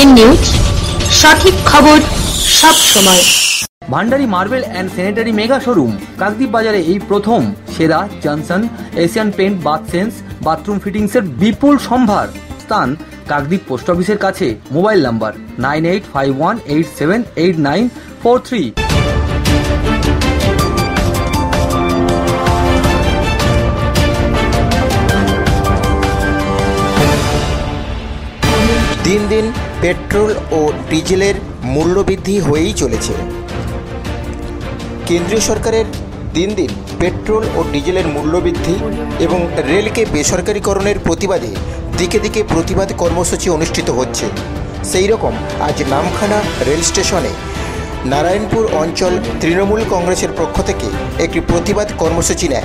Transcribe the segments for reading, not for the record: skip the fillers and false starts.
Green news, সঠিক খবর সব সময়। Bhandari marble and sanitary mega showroom Kakdwip বাজারে এই প্রথম সেরা Johnson Asian paint Bathsense bathroom ফিটিংসের বিপুল সম্ভার। স্থান কাকদ্বীপ পোস্ট অফিসের কাছে। Mobile number 9851878943। দিন দিন পেট্রোল ও ডিজেলের মূল্যবৃদ্ধি হয়েই চলেছে। কেন্দ্রীয় সরকারের দিন দিন পেট্রোল ও ডিজেলের মূল্যবৃদ্ধি এবং রেলকে বেসরকারিকরণের প্রতিবাদে দিকে দিকে প্রতিবাদ কর্মসূচি অনুষ্ঠিত হচ্ছে। সেই রকম আজ নামখানা রেল স্টেশনে নারায়ণপুর অঞ্চল তৃণমূল কংগ্রেসের পক্ষ থেকে একটি প্রতিবাদ কর্মসূচি নেয়।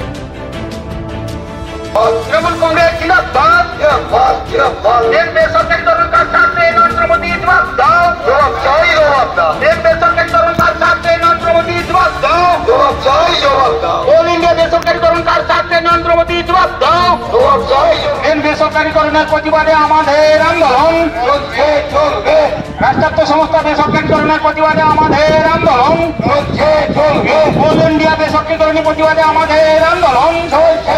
तृणमूल कांग्रेस जिंदाबाद देश बेसरकारी तरुण का साथ में नरेंद्र मोदी जवाब दो देश बेसरकारी तरुण का साथ में नरेंद्र मोदी जवाब दो ऑल इंडिया बेसरकारी तरुण का साथ में नरेंद्र मोदी जवाब दो इन বেসরকারিকরণের প্রতিবাদে আমাদের আন্দোলন চলবে। রাষ্ট্রায়ত্ত সংস্থা বেসরকারিকরণের প্রতিবাদে আমাদের আন্দোলন চলবে। অল ইন্ডিয়া বেসরকারিকরণের প্রতিবাদে আমাদের আন্দোলন চলবে।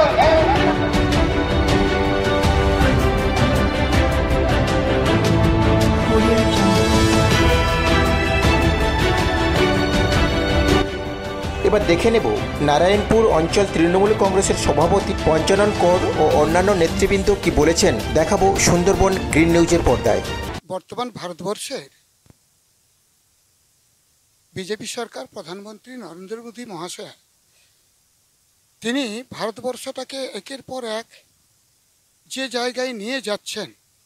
এবার দেখে নেব নারায়ণপুর অঞ্চল তৃণমূল কংগ্রেসের সভাপতি পঞ্চানন কর ও অন্যান্য নেতৃবৃন্দ কি বলেছেন, দেখাবো সুন্দরবন গ্রিন নিউজের পর্দায়। বর্তমান ভারতবর্ষের বিজেপি সরকার, প্রধানমন্ত্রী নরেন্দ্র মোদী মহাশয়, তিনি ভারতবর্ষটাকে একের পর এক যে জায়গায় নিয়ে যাচ্ছেন।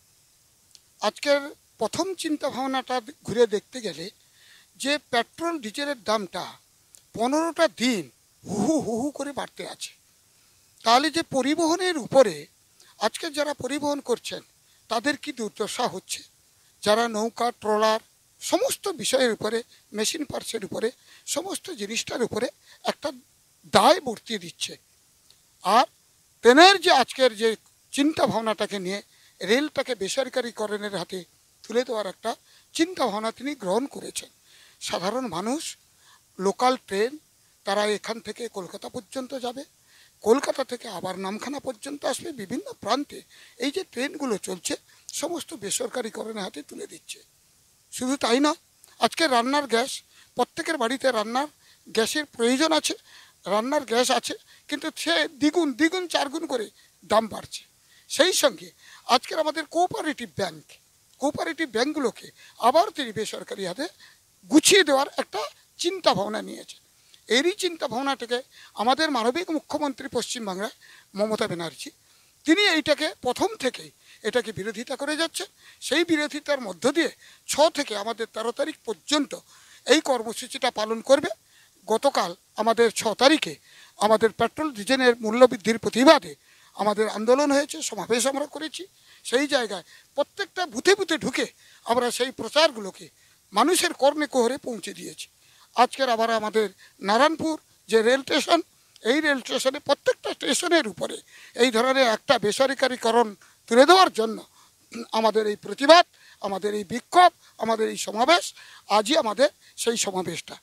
আজকের প্রথম চিন্তা ভাবনাটা ঘুরে দেখতে গেলে যে পেট্রোল ডিজেলের দামটা 15টা দিন হু হু করে বাড়তে আছে, তাহলে যে পরিবহনের উপরে আজকে যারা পরিবহন করছেন তাদের কি দুর্দশা হচ্ছে। যারা নৌকা, ট্রলার, সমস্ত বিষয়ের উপরে, মেশিন পার্টসের উপরে, সমস্ত জিনিসটার উপরে একটা দায় বর্তিয়ে দিচ্ছে। আর ট্রেনের যে আজকের যে চিন্তা ভাবনাটাকে নিয়ে রেলটাকে বেসরকারিকরণের হাতে তুলে দেওয়ার একটা চিন্তা ভাবনা তিনি গ্রহণ করেছেন। সাধারণ মানুষ লোকাল ট্রেন, তারা এখান থেকে কলকাতা পর্যন্ত যাবে, কলকাতা থেকে আবার নামখানা পর্যন্ত আসবে, বিভিন্ন প্রান্তে এই যে ট্রেনগুলো চলছে সমস্ত বেসরকারিকরণের হাতে তুলে দিচ্ছে। শুধু তাই না, আজকে রান্নার গ্যাস, প্রত্যেকের বাড়িতে রান্নার গ্যাসের প্রয়োজন আছে, রান্নার গ্যাস আছে, কিন্তু সে দ্বিগুণ চারগুণ করে দাম বাড়ছে। সেই সঙ্গে আজকের আমাদের কোঅপারেটিভ ব্যাঙ্কগুলোকে আবার তিনি বেসরকারি হাতে গুছিয়ে দেওয়ার একটা চিন্তা ভাবনা নিয়েছে। এরই চিন্তা ভাবনাটাকে আমাদের মানবিক মুখ্যমন্ত্রী পশ্চিমবাংলায় মমতা ব্যানার্জি, তিনি এইটাকে প্রথম থেকেই এটাকে বিরোধিতা করে যাচ্ছেন। সেই বিরোধিতার মধ্য দিয়ে 6 থেকে আমাদের 13 তারিখ পর্যন্ত এই কর্মসূচিটা পালন করবে। গতকাল আমাদের 6 তারিখে আমাদের পেট্রোল ডিজেলের মূল্যবৃদ্ধির প্রতিবাদে আমাদের আন্দোলন হয়েছে, সমাবেশ আমরা করেছি। সেই জায়গায় প্রত্যেকটা বুথে বুথে ঢুকে আমরা সেই প্রচারগুলোকে মানুষের কর্ণে কোহরে পৌঁছে দিয়েছি। আজকের আবার আমাদের নারায়ণপুর যে রেল স্টেশন, এই রেল স্টেশনে প্রত্যেকটা স্টেশনের উপরে এই ধরনের একটা বেসরকারিকরণ তুলে দেওয়ার জন্য আমাদের এই প্রতিবাদ, আমাদের এই বিক্ষোভ, আমাদের এই সমাবেশ, আজই আমাদের সেই সমাবেশটা।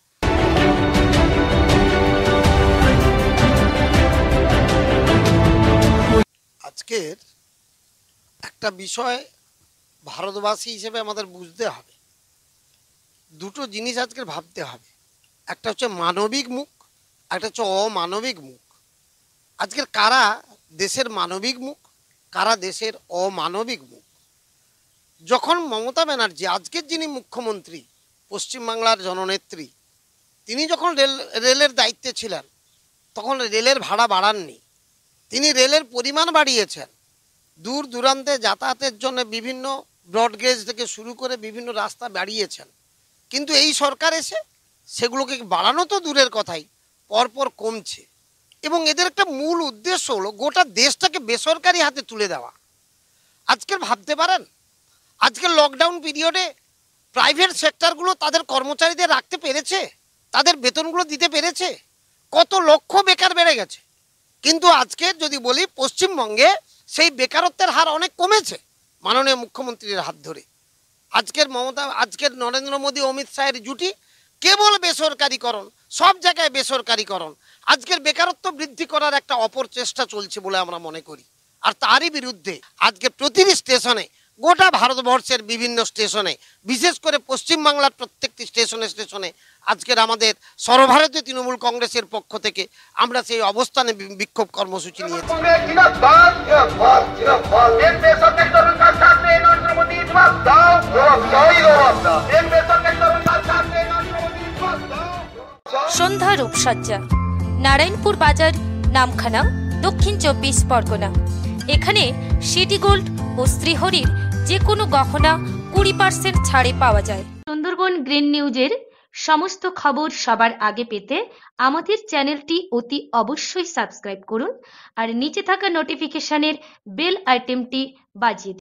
আজকের একটা বিষয় ভারতবাসী হিসেবে আমাদের বুঝতে হবে, দুটো জিনিস আজকের ভাবতে হবে। একটা হচ্ছে মানবিক মুখ, একটা হচ্ছে অমানবিক মুখ। আজকের কারা দেশের মানবিক মুখ, কারা দেশের অমানবিক মুখ। যখন মমতা ব্যানার্জি, আজকের যিনি মুখ্যমন্ত্রী, পশ্চিমবাংলার জননেত্রী, তিনি যখন রেলের দায়িত্বে ছিলেন তখন রেলের ভাড়া বাড়াননি, তিনি রেলের পরিমাণ বাড়িয়েছেন। দূর দূরান্তে যাতায়াতের জন্য বিভিন্ন ব্রডগেজ থেকে শুরু করে বিভিন্ন রাস্তা বাড়িয়েছেন। কিন্তু এই সরকার এসে সেগুলোকে বাড়ানো তো দূরের কথাই, পরপর কমছে। এবং এদের একটা মূল উদ্দেশ্য হলো গোটা দেশটাকে বেসরকারি হাতে তুলে দেওয়া। আজকের ভাবতে পারেন, আজকের লকডাউন পিরিয়ডে প্রাইভেট সেক্টরগুলো তাদের কর্মচারীদের রাখতে পেরেছে, তাদের বেতনগুলো দিতে পেরেছে, কত লক্ষ বেকার বেড়ে গেছে। কিন্তু আজকে যদি বলি পশ্চিমবঙ্গে সেই বেকারত্বের হার অনেক কমেছে মাননীয় মুখ্যমন্ত্রীর হাত ধরে। আজকের নরেন্দ্র মোদী অমিত শাহের জুটি কেবল বেসরকারীকরণ, সব জায়গায় বেসরকারীকরণ, আজকের বেকারত্ব বৃদ্ধি করার একটা অপরচেষ্টা চলছে বলে আমরা মনে করি। আর তারই বিরুদ্ধে আজকে প্রতিটি স্টেশনে, গোটা ভারতবর্ষের বিভিন্ন স্টেশনে, বিশেষ করে পশ্চিমবাংলার প্রত্যেকটি স্টেশনে আজকের আমাদের সর্বভারতীয় তৃণমূল কংগ্রেসের পক্ষ থেকে আমরা সেই অবস্থানে বিক্ষোভ কর্মসূচি নিয়েছি। कांग्रेस जिंदाबाद जिंदाबाद जिंदाबाद इन बेसरकारी कर्मचारियों का साथ में नरेंद्र मोदी जवाब दो जवाब दो इन बेसरकारी कर्मचारियों का साथ में नरेंद्र मोदी जवाब दो। সন্ধ্যা রূপসজ্জা, নারায়ণপুর বাজার, নামখানা, দক্ষিণ 24 পরগনা। এখানে সিটি গোল্ড ও শ্রীহরির যে কোনো গহনা 20% ছাড়ে পাওয়া যায়। সুন্দরবন গ্রিন নিউজের সমস্ত খবর সবার আগে পেতে আমাদের চ্যানেলটি অতি অবশ্যই সাবস্ক্রাইব করুন আর নিচে থাকা নোটিফিকেশনের বেল আইটেমটি বাজিয়ে দিন।